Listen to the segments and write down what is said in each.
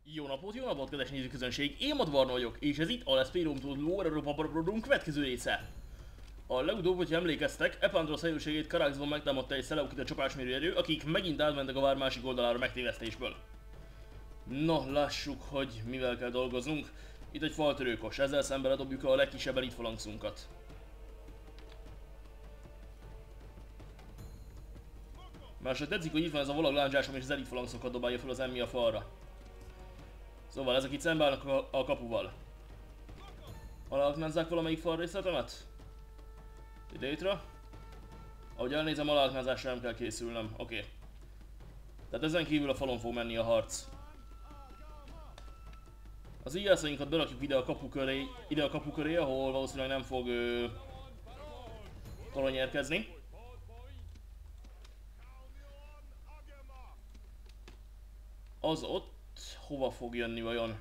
Jó napot, kedves nézőközönség! Én Madvarna vagyok, és ez itt a Let's Play Rome Lore Europa Paradum következő része. A legutóbb, hogyha emlékeztek, Epandros helyőrségét Karaxban megtámadta egy Seleukida csapásmérő erő, akik megint átmentek a vár másik oldalára megtévesztésből. No, lássuk, hogy mivel kell dolgoznunk. Itt egy faltörőkos, ezzel szemben ledobjuk a legkisebb elitfalanxunkat. Másra tetszik, hogy itt van ez a volag lándzsásom, és az elitfalanxokat dobálja fel az emmi a falra. Szóval ezek itt szembeállnak a kapuval. Aláaknázzák valamelyik fal részletemet? Idétra. Ahogy elnézem, aláaknázásra nem kell készülnöm. Oké. Tehát ezen kívül a falon fog menni a harc. Az íjászainkat berakjuk ide a kapu köré, ahol valószínűleg nem fog torony érkezni. Az ott hova fog jönni vajon?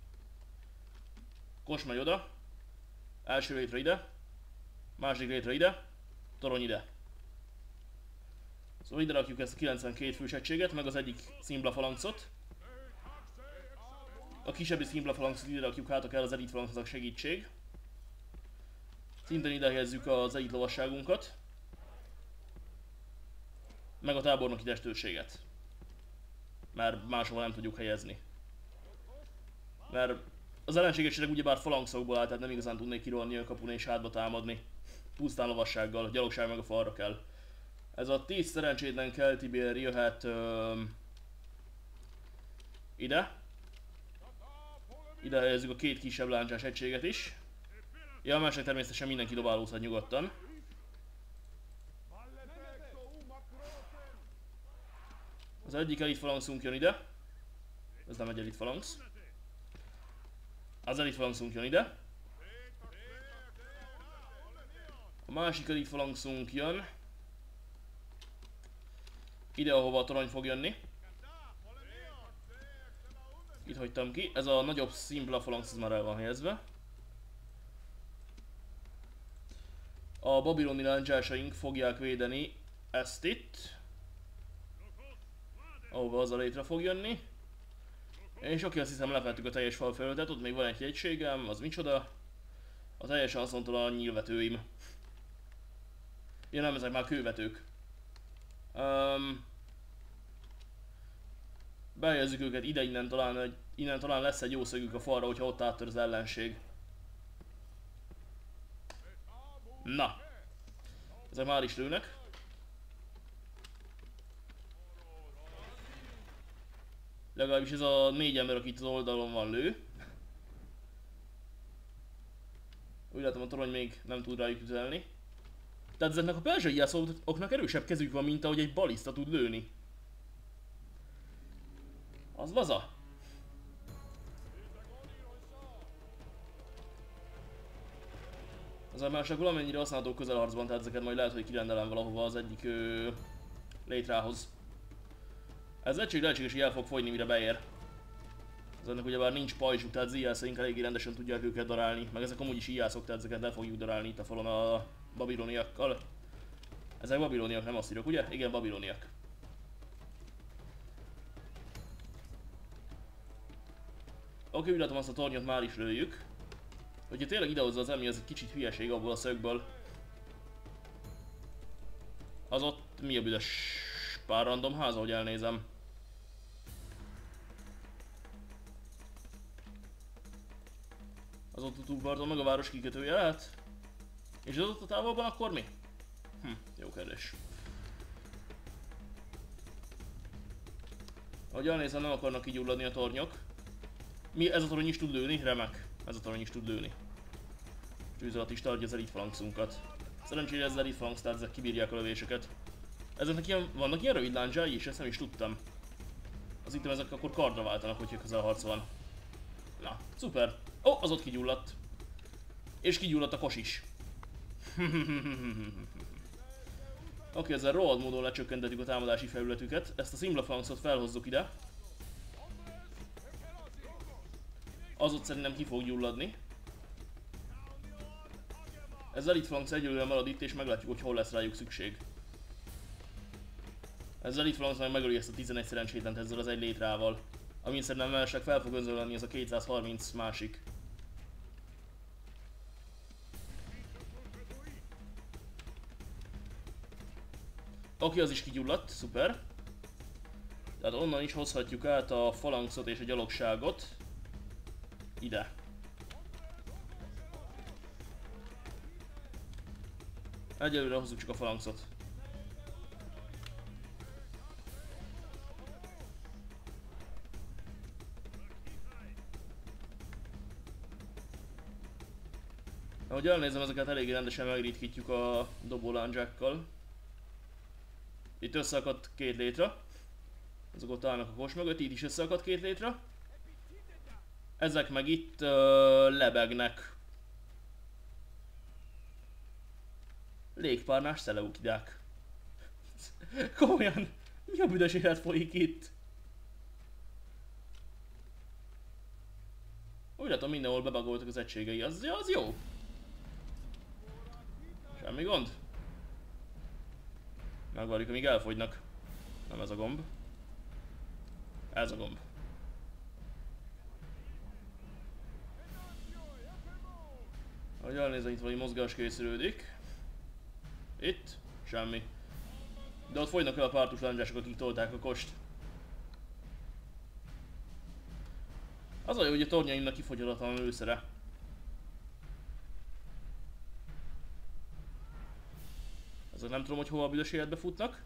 Kos megy oda. Első létre ide. Második létre ide. Torony ide. Szóval ide rakjuk ezt a 92 fős egységet, meg az egyik szimbla falanxot. A kisebbi szimbla falanxot ide rakjuk, hát kell az elit falanxnak segítség. Szintén ide helyezzük az elit lovasságunkat. Meg a tábornoki testőrséget. Mert máshol nem tudjuk helyezni. Mert az ellenségességek ugyebár falanxokból áll, tehát nem igazán tudnék kirohanni a kapun és hátba támadni. Pusztán lovassággal, a gyalogság meg a falra kell. Ez a 10 szerencsétlen keltibér jöhet ide. Ide helyezzük a két kisebb láncsás egységet is. Ja, a másik természetesen mindenki dobálózhat nyugodtan. Az egyik elitfalanxunk jön ide. Ez nem egy elitfalanx. Az elitfalanxunk jön ide. A másik elitfalanxunk jön ide, ahova a torony fog jönni. Itt hagytam ki. Ez a nagyobb szimpla falanx, ez már el van helyezve. A babiloni lándzsásaink fogják védeni ezt itt, ahova az a létre fog jönni. És oké, azt hiszem lefettük a teljes falfelületet, ott még van egy egységem, az micsoda? A teljesen haszontalan nyílvetőim. Ja nem, ezek már kővetők. Behelyezzük őket ide, innen talán lesz egy jó szögük a falra, hogyha ott áttör az ellenség. Na. Ezek már is lőnek. Legalábbis ez a 4 ember, aki itt az oldalon van, lő. Úgy látom, a torony még nem tud rájuk üzelni. Tehát ezeknek a perzsai jászolóknak erősebb kezük van, mint ahogy egy baliszta tud lőni. Az vaza. Az a mások valamennyire használható közelharcban, tehát ezeket majd lehet, hogy kirendelem valahova az egyik létrához. Ez egység lehetséges, hogy el fog fogyni, mire beér. Ezeknek ugyebár nincs pajzsuk, tehát az íjászaink eléggé rendesen tudják őket darálni. Meg ezek amúgy is íjászok, tehát ezeket le fogjuk darálni itt a falon a babiloniakkal. Ezek babiloniak, nem asszírok, ugye? Igen, babiloniak. Oké, úgy látom, azt a tornyot már is lőjük. Hogyha tényleg idehozza az emmi, az egy kicsit hülyeség abból a szögből. Az ott mi a büdös pár random ház, ahogy elnézem. Az ott a túlparton meg a város kikötője lehet? És az ott a távolban akkor mi? Jó kérdés. Ahogy elnézem, nem akarnak kigyulladni a tornyok. Ez a torony is tud lőni? Remek. Ez a torony is tud lőni. Tűz alatt is tartja az elitfalanxunkat. Szerencsére ez az elitfalanx, tehát ezek kibírják a lövéseket. Vannak ilyen rövid lándzsái is, ezt nem is tudtam. Az itt ezek akkor kardra váltanak, hogyha közel harc van. Na, szuper. Ó, az ott kigyulladt. És kigyulladt a kos is. Oké, ezzel rohadt módon lecsökkentettük a támadási felületüket. Ezt a szimlafalanxot felhozzuk ide. Az ott szerintem ki fog gyulladni. Ez elitfalanx egyelőre marad itt, és meglátjuk, hogy hol lesz rájuk szükség. Ez elitfalanx meg megöli ezt a 11 szerencsétlent ezzel az egy létrával. Amin szerintem mellesleg fel fog önzölni ez a 230 másik. Oké, az is kigyulladt, szuper. Tehát onnan is hozhatjuk át a falanxot és a gyalogságot. Ide. Egyelőre hozzuk csak a falanxot. Ahogy elnézem, ezeket eléggé rendesen megritkítjuk a dobólándzsákkal. Itt összeakadt 2 létre. Ezek ott állnak a kos mögött, itt is összeakadt 2 létre. Ezek meg itt lebegnek. Légpárnás szeleukidák. Komolyan, mi a büdös élet folyik itt? Úgy látom, mindenhol bebagoltak az egységei, az jó. Semmi gond. Megvárjuk, amíg elfogynak. Nem ez a gomb. Ez a gomb. Ahogy elnézem, itt valami mozgás készülődik. Itt? Semmi. De ott folynak el a pártus lándzsások, akik tolták a kost. Az a jó, hogy a tornyaimnak kifogyhatatlan lőszere. Ezek nem tudom, hogy hova a büdös életbe futnak.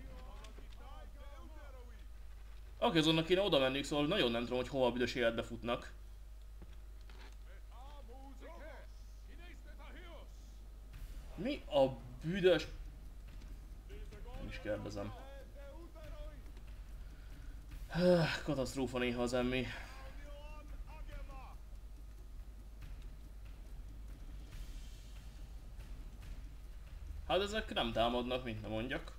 Oké, azonnak kéne oda menniük, szóval nagyon nem tudom, hogy hova a büdös életbe futnak. Mi a büdös... Nem is kérdezem. Katasztrófa néha az emmi. Hát ezek nem támadnak, mint nem mondjak.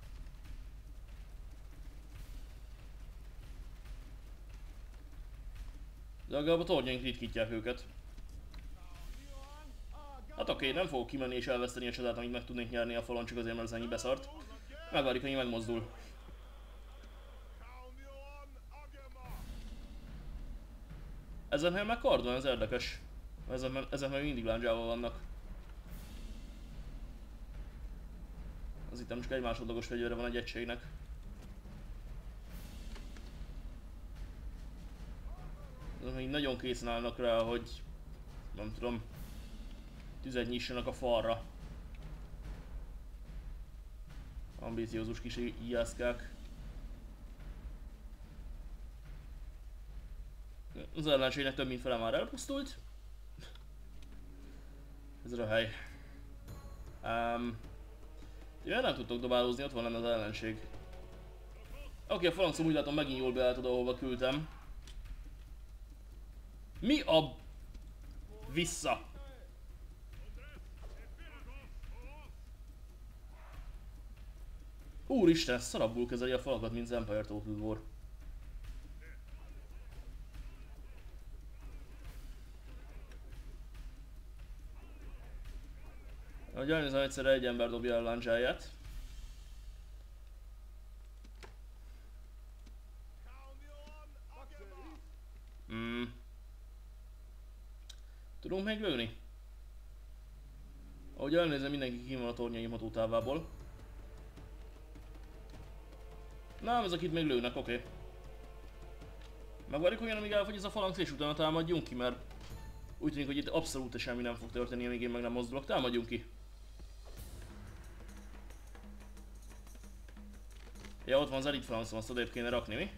De legalább a tornyaink ritkítják őket. Hát oké, nem fogok kimenni és elveszteni a csodát, amit meg tudnék nyerni a falon, csak azért, mert az ennyi beszart. Megvárjuk, hogy megmozdul. Ezen meg kardon, ez érdekes. Ezek meg mindig lándzsával vannak. Az itt nem csak egy másodlagos fegyvere van egy egységnek. Azok még nagyon készen állnak rá, hogy nem tudom, tüzet nyissanak a falra. Ambíciózus kis ijászkák. Az ellenségnek több mint fele már elpusztult. Ez a hely. Miért nem tudtok dobálózni, ott van lenne az ellenség. Oké, a falanxom úgy látom megint jól beállt oda, ahova küldtem. Mi a... Vissza! Úristen, szarabbul kezeli a falakat, mint az Empire Total War. Ahogy elnézem, egyszerre egy ember dobja a lándzsáját. Tudunk még lőni? Ahogy elnézem, mindenki kín van a tornyaim hatótávából. Nem, ezek itt még lőnek, oké. Megvárjuk olyan, amíg elfogy ez a falanx, és utána támadjunk ki, mert úgy tűnik, hogy itt abszolút semmi nem fog történni, amíg én meg nem mozdulok. Támadjunk ki. Ja, ott van az Elite Falanxom, azt odébb kéne rakni, mi?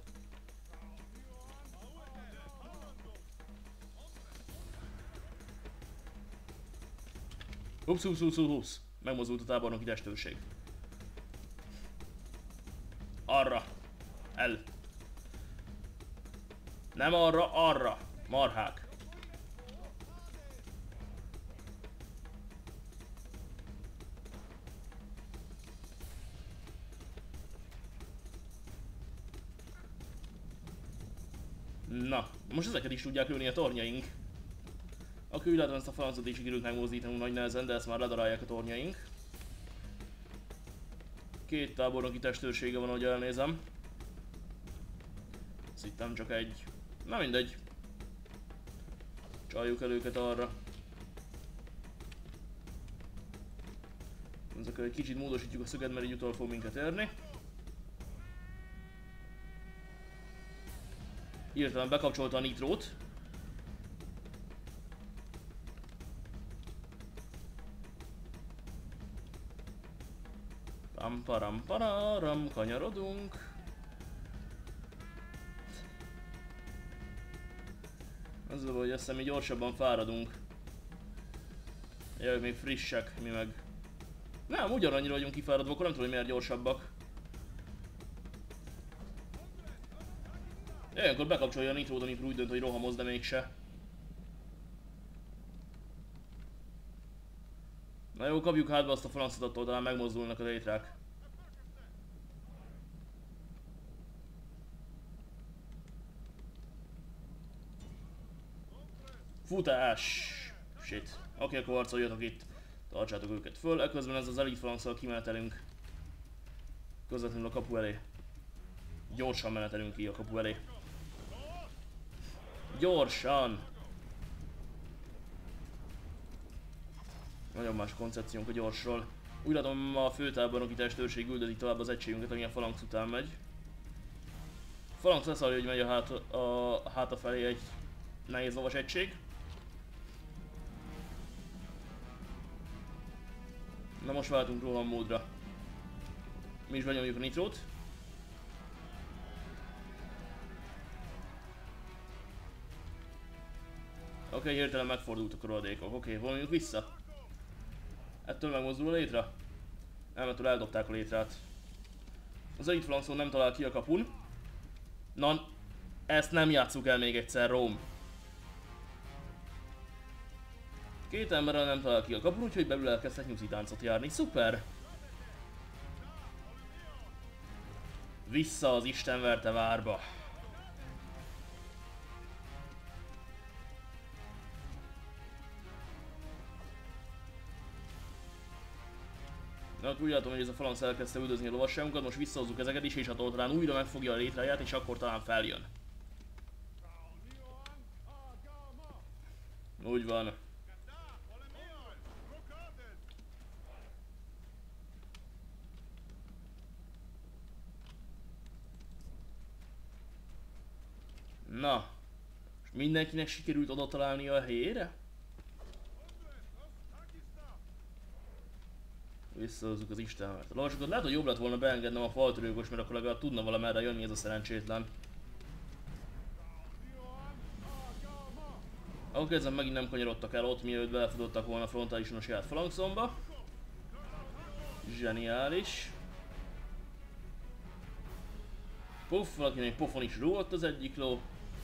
Hups. Megmozdult a tábornoki testőrség. Arra. El. Nem arra, arra. Marhák. Na, most ezeket is tudják lőni a tornyaink. Akkor úgy látom, ezt a falanxot is sikerült megmozdítanunk nagy nehezen, de ezt már ledarálják a tornyaink. 2 tábornoki testőrsége van, ahogy elnézem. hittem csak egy. Na mindegy. Csaljuk el őket arra. Ezekkel egy kicsit módosítjuk a szöget, mert így utol fog minket érni. Hirtelen bekapcsolta a nitrót. Pam param pararam, kanyarodunk. Az a baj, hogy aztán mi gyorsabban fáradunk. Jaj, még frissek, mi meg. Nem, ugyanannyira vagyunk kifáradva, akkor nem tudom, hogy miért gyorsabbak. Ilyenkor bekapcsolja a nitrót, a nitró úgy dönt, hogy rohamoz, de mégse. Na jó, kapjuk hátba azt a francot, attól talán megmozdulnak a létrák. Futás! Shit. Oké, akkor harcoljatok itt. Tartsátok őket föl, ekközben ez az Elite Phalanx-szal kimenetelünk közvetlenül a kapu elé. Gyorsan menetelünk ki a kapu elé. Gyorsan! Nagyon más koncepciónk a gyorsról. Úgy látom, a főtábornoki testőrség üldözik tovább az egységünket, ami a Phalanx után megy. A Phalanx leszarja, hogy megy a háta felé egy nehéz lovas egység. Na most váltunk roham módra. Mi is benyomjuk a nitrót. Oké, hirtelen megfordultak a rohadékok. Oké, vonuljuk vissza. Ettől megmozdul a létre? Nem, ettől eldobták a létrát. Az Elite Phalanxon nem talál ki a kapun. Na, ezt nem játsszuk el még egyszer, Róm. Két emberrel nem talál ki a kapun, úgyhogy belül elkezdtek nyuszi táncot járni. Szuper! Vissza az istenverte várba. Na, úgy látom, hogy ez a Phalanx elkezdte üldözni a lovasságunkat, most visszahozzuk ezeket is, és attól talán újra megfogja a létráját, és akkor talán feljön. Úgy van. Na, és mindenkinek sikerült oda találni a helyére? Visszahozzuk az istenvert. A lovasokat lehet, hogy jobb lett volna beengednem a faltörőkos, mert akkor legalább tudna valamerre jönni ez a szerencsétlen. Oké, ezen megint nem kanyarodtak el ott, mielőtt belefutottak volna frontálisan a saját Phalanxomba. Zseniális. Puff, valaki még pofon is rúgott az egyik ló.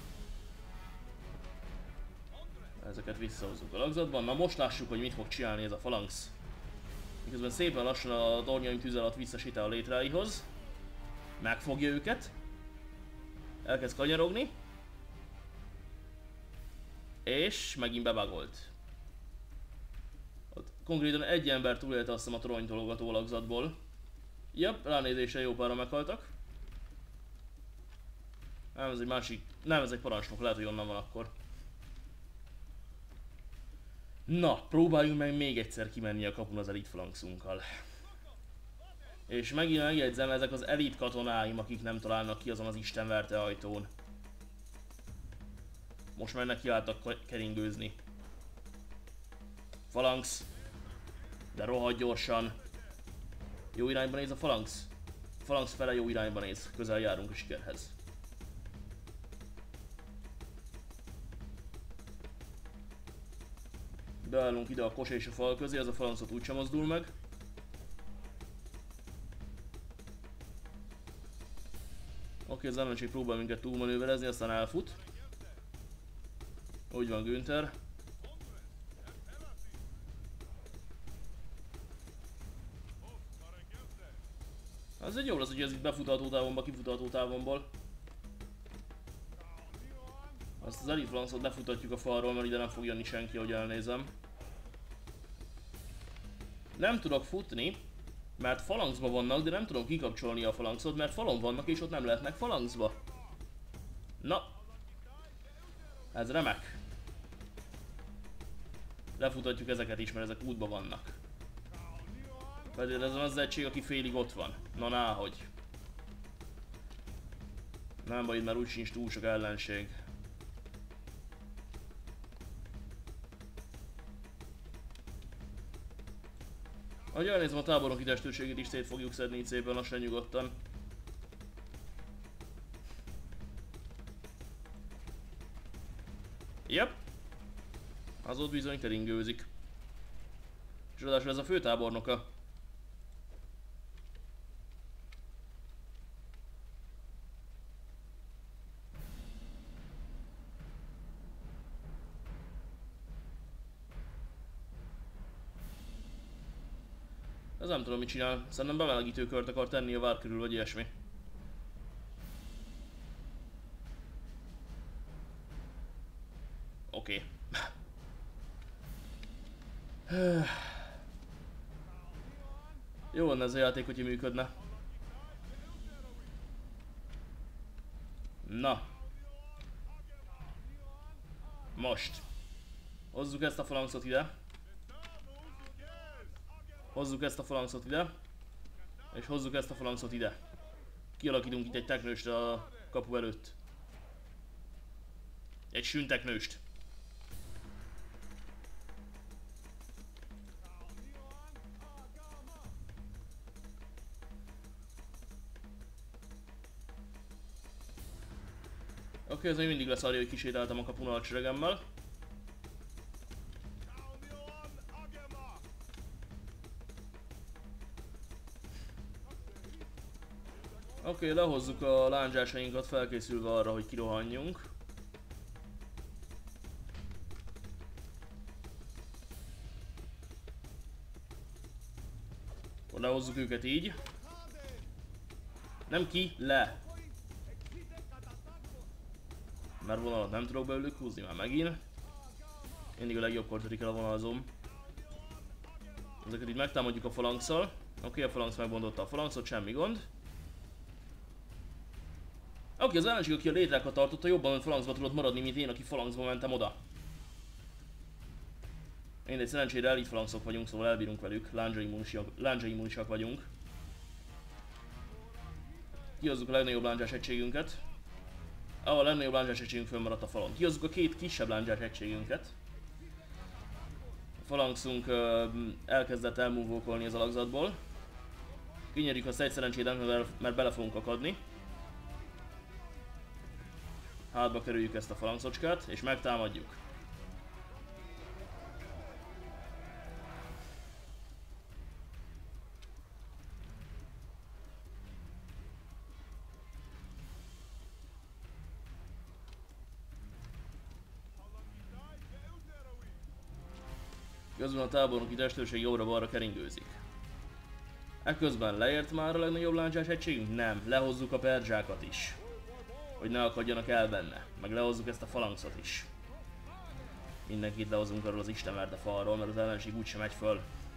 Ezeket visszahozzuk a lagzatban. Na most lássuk, hogy mit fog csinálni ez a Phalanx. Miközben szépen lassan a tornyaim tűz alatt visszasítál a létráihoz. Megfogja őket. Elkezd kanyarogni. És megint bebagolt. Konkrétan egy ember túlélte azt hiszem a toronytologató lagzatból. Jep, ránézésre jó pára meghaltak. Nem, ez egy másik... Nem, ez egy parancsnok, lehet, hogy onnan van akkor. Na, próbáljunk meg még egyszer kimenni a kapun az Elite Phalanxunkkal. És megint megjegyzem, ezek az elit katonáim, akik nem találnak ki azon az istenverte ajtón. Most már nekiálltak keringőzni. Phalanx. De rohadt gyorsan. Jó irányba néz a Phalanx. A Phalanx fele jó irányba néz. Közel járunk a sikerhez. Beállunk ide a kos és a fal közé, ez a Phalanxot úgysem mozdul meg. Oké, az ellenség próbál minket túlmanőverezni, aztán elfut. Úgy van, Günther. Ez egy jó lesz, hogy ez itt befutható távonba, kifutható távonból. Azt az Elite Phalanxot befutatjuk a falról, mert ide nem fog jönni senki, ahogy elnézem. Nem tudok futni, mert Phalanxba vannak, de nem tudom kikapcsolni a Phalanxot, mert falon vannak és ott nem lehetnek Phalanxba. Na. Ez remek. Lefutatjuk ezeket is, mert ezek útban vannak. Pedig ez az egység, aki félig ott van. Na náhogy. Nem baj, mert úgy sincs túl sok ellenség. Ahogy elnézem, a tábornok idestőségét is szét fogjuk szedni itt szépen lassan nyugodtan. Yep. Az ott bizony keringőzik. És ráadásul ez a főtábornoka. Ez nem tudom mit csinál, szerintem bemelegítőkört akar tenni a vár körül, vagy ilyesmi. Oké. Jó lenne ez a játék, hogyha működne. Na. Most. Hozzuk ezt a falanxot ide. Hozzuk ezt a falanxot ide. És hozzuk ezt a falanxot ide. Kialakítunk itt egy teknőst a kapu előtt. Egy sünteknőst. Oké, ez még mindig lesz arra, hogy kisétáltam a kapun alcseregemmel. Oké, lehozzuk a lándzsásainkat felkészülve arra, hogy kirohanjunk. Akkor lehozzuk őket így. Nem ki, le. Mert vonalat nem tudok belőlük húzni már megint. Mindig a legjobbkor törik el a vonalzóm. Ezeket így megtámadjuk a falanxal. Oké, a falanx megbontotta a falanxot, semmi gond. Oké, az ellenség, aki a létrákat tartotta, jobban falanxba tudott maradni, mint én, aki falanxba mentem oda. Mindegy, szerencsére elit falanxok vagyunk, szóval elbírunk velük. Lándzsa immunisak vagyunk. Kihozzuk a legnagyobb lándzsás egységünket. A legnagyobb lándzsás egységünk fönnmaradt a falon. Kihozzuk a két kisebb lándzsás egységünket. A falanxunk elkezdett elmúvókolni az alakzatból. Kinyerjük azt egy szerencsétlen, mert bele fogunk akadni. Hátba kerüljük ezt a falanxocskát, és megtámadjuk. Közben a tábornoki testőrség jobbra-balra keringőzik. Ekközben leért már a legnagyobb lándzsás egységünk? Nem, lehozzuk a perzsákat is. Hogy ne akadjanak el benne. Meg lehozzuk ezt a falanxot is. Mindenkit lehozunk arról az istenverte falról, mert az ellenség úgysem megy föl.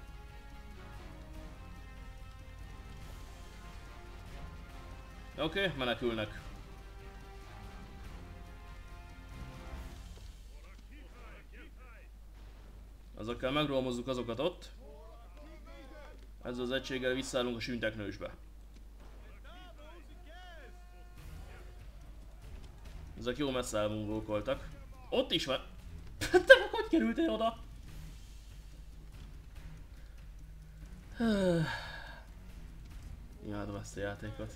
Oké, menekülnek. Azokkal megrohamozzuk azokat ott. Ezzel az egységgel visszállunk a sünteknősbe. Ezek jó messze elmúvókoltak. Ott is van. Te meg hogy kerültél oda? Imádom ezt a játékot.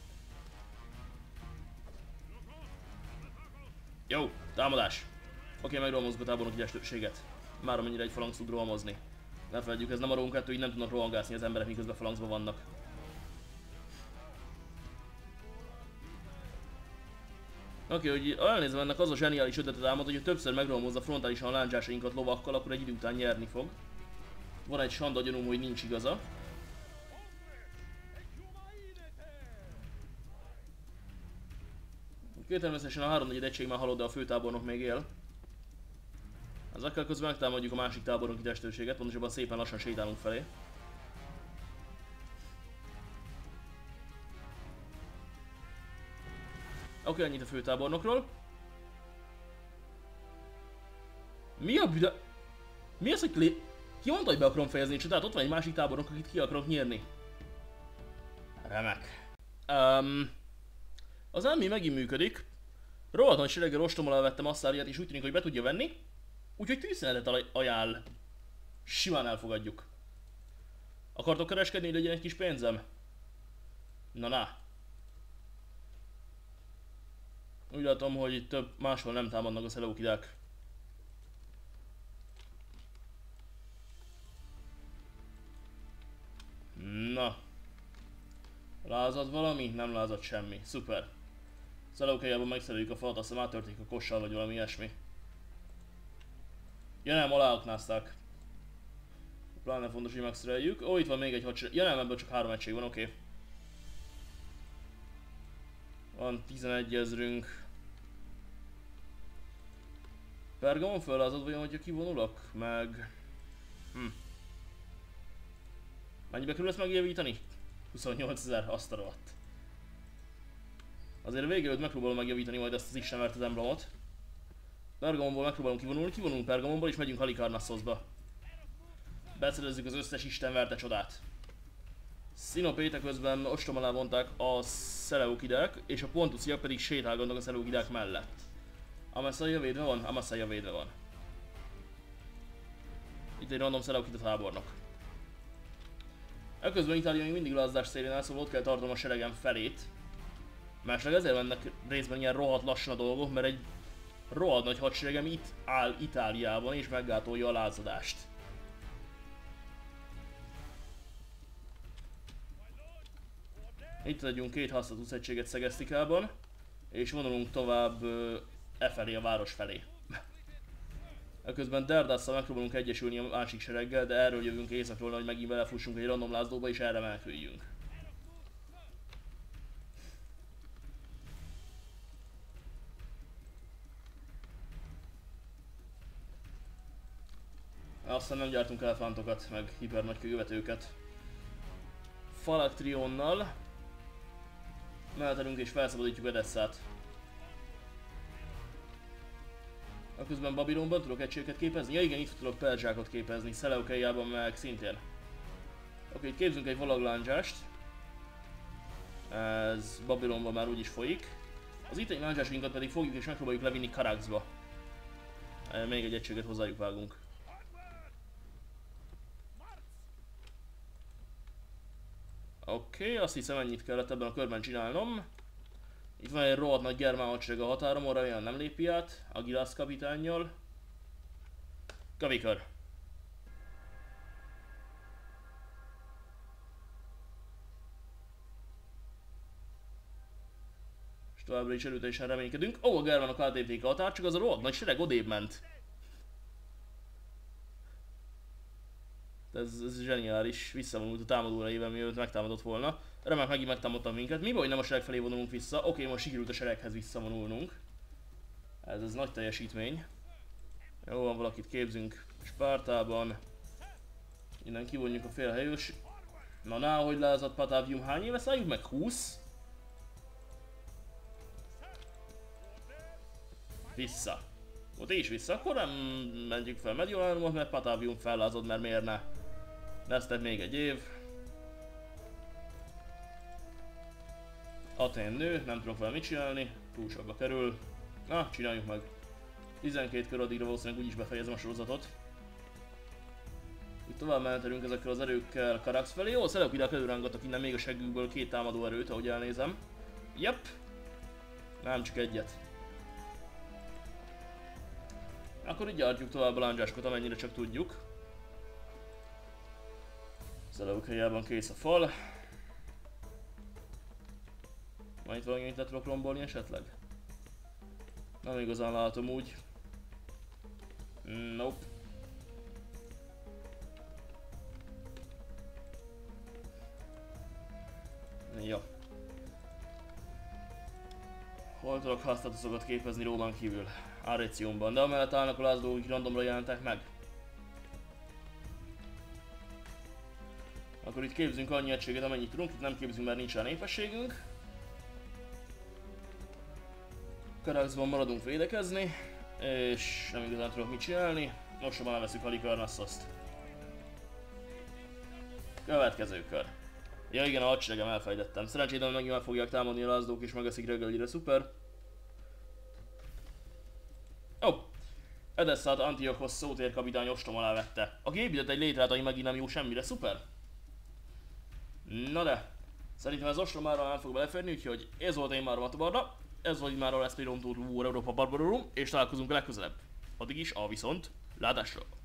Jó, támadás! Oké, megrohamozzuk a tábornoki testőrséget. Már amennyire egy falanx tud rohamozni. Ne felejtjük, ez nem a Rome 2, így nem tudnak rohangászni az emberek, miközben falanxban vannak. Oké, hogy elnézem, ennek az a zseniális ötletet álmod, hogy többször megrohamozza frontálisan a lándzsásainkat lovakkal, akkor egy idő után nyerni fog. Van egy sanda gyanúm, hogy nincs igaza. Természetesen a 3-4 egység már halott, de a főtábornok még él. Ezekkel közben megtámadjuk a másik tábornoki testőrséget, pontosabban szépen lassan sétálunk felé. Oké, ennyit a főtábornokról. Mi a büdö... Mi az, hogy ki mondta, hogy be akarom fejezni, tehát ott van egy másik tábornok, akit ki akarok nyírni. Remek. Az elmi megint működik. Rohadt nagy sereggel ostommal vettem Asszáriát, és úgy tűnik, hogy be tudja venni. Úgyhogy tűzszünetet ajánl. Simán elfogadjuk. Akartok kereskedni, hogy legyen egy kis pénzem? Na. Úgy látom, hogy több máshol nem támadnak a szeleukidák. Na. Lázad valami? Nem lázad semmi. Szuper. Szeleukájában megszereljük a falat, aztán átörték a kossal, vagy valami ilyesmi. Ja nem, aláaknázták. Pláne fontos, hogy megszereljük. Ó, itt van még egy hadsereg. Ja nem, ebből csak 3 egység van, oké. Van 11 ezrünk. Pergamon föllázad vajon, hogyha kivonulok? Meg... Mennyibe kerül ezt megjavítani? 28 000, azt a rohadt. Azért végül megpróbálom megjavítani majd ezt az istenvert az emblemot. Pergamonból megpróbálunk kivonulunk Pergamonból és megyünk Halikarnasszosba. Beszerezzük az összes istenverte csodát. Szinopéte közben ostrom alá vonták a szeleukidák, és a pontusziak pedig sétálgatnak a szeleukidák mellett. Amassaia védve van? Amassaia védve van. Itt egy random szeleukida tábornok. Ekközben Itália még mindig lázdás szélén áll, szóval ott kell tartom a seregem felét. Másleg ezért mennek részben ilyen rohadt lassan a dolgok, mert egy rohadt nagy hadseregem itt áll Itáliában és meggátolja a lázadást. Itt adjunk 2 használatos egységet Szegesztikában, és vonulunk tovább felé, a város felé. Ekközben Derdásszal megpróbálunk egyesülni a másik sereggel, de erről jövünk északról, hogy megint belefussunk egy random lázdóba és erre meneküljünk. Aztán nem gyártunk elefántokat, meg hipernagy követőket. Falaktrionnal mehetelünk és felszabadítjuk Edesszát. Aközben Babilonban tudok egységeket képezni? Ja igen, itt tudok perzsákot képezni, Szeleukájában meg szintén. Oké, itt képzünk egy valaglándzsást. Ez Babilonban már úgyis folyik. Az itteni lándzsásainkat pedig fogjuk és megpróbáljuk levinni Karaxba. Még egy egységet hozzájuk vágunk. Oké, azt hiszem ennyit kellett ebben a körben csinálnom. Itt van egy rohadt nagy germán hadsereg a határomon, olyan nem lépi át, Agilász kapitánnyal. Kavikör. És továbbra is erőteljesen reménykedünk. Ó, a germánok átlépték a határ, csak az a rohadt nagy sereg odébb ment. Ez zseniális, visszavonult a támadóra éven, mielőtt megtámadott volna. Remek, megint megtámadtak minket. Mi baj, nem a sereg felé vonulunk vissza? Oké, most sikerült a sereghez visszavonulnunk. Ez nagy teljesítmény. Jó van, valakit képzünk Spártában. Innen kivonjuk a félhelyős. Na, hogy lázadt Patavium, hány éve szálljuk meg? 20? Vissza. Ott is vissza, akkor nem menjünk fel Mediolanumot, mert Patavium fellázad, mert miért ne? Leszted még egy év. Atén nő, nem tudok vele mit csinálni, túl sokba kerül. Na, csináljuk meg. 12 kör addigra valószínűleg úgyis befejezem a sorozatot. Itt tovább mehetelünk ezekkel az erőkkel Karax felé. Jó, a Szeleukidák előrángattak innen még a seggükből 2 támadó erőt, ahogy elnézem. Jep. Nem csak egyet. Akkor így gyártjuk tovább a lándzsásokat, amennyire csak tudjuk. Szeleukájában kész a fal. Van itt valami, amit le tudok rombolni esetleg? Nem igazán látom úgy. Nope. Jó. Hol tudok használatoszokat képezni Rómán kívül? Arretiumban, de amellett állnak a lázadók, akik randomra jelentek meg. Akkor itt képzünk annyi egységet, amennyit tudunk, itt nem képzünk, mert nincs rá népességünk. Karaxban maradunk védekezni, és nem igazán tudok mit csinálni. Most már leveszünk Halikarnassoszt. Következő kör. Ja igen, a hadseregem elfejtettem. Szerencsétlen megint meg fogják támadni a lázdók és megeszik reggelire, szuper. Ó! Edessát Antiochos szótérkapitány ostrom alá vette. A gépített egy létrát, ami megint nem jó semmire, szuper. Na de, szerintem ez ostrom már nem fog beleférni, úgyhogy ez volt én már a Matabarda. Ez volt már a Let's Play Rome Tour War Europa Barbarorum, és találkozunk a legközelebb. Addig is a viszont látásra!